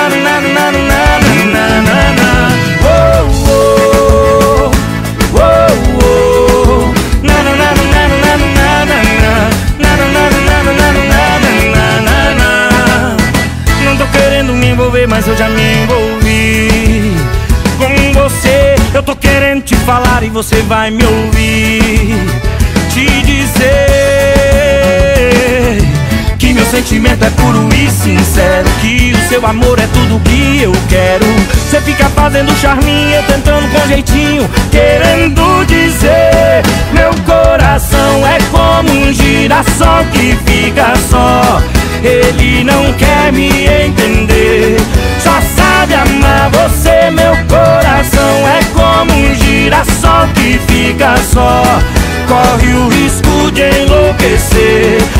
Não tô querendo me envolver, mas eu já me envolvi com você. Eu tô querendo te falar e você vai me ouvir. Te dizer que meu sentimento é puro e sincero, que o seu amor é tudo que eu quero. Você fica fazendo charminho, eu tentando com jeitinho, querendo dizer: meu coração é como um girassol que fica só. Ele não quer me entender, só sabe amar você. Meu coração é como um girassol que fica só, corre o risco de enlouquecer.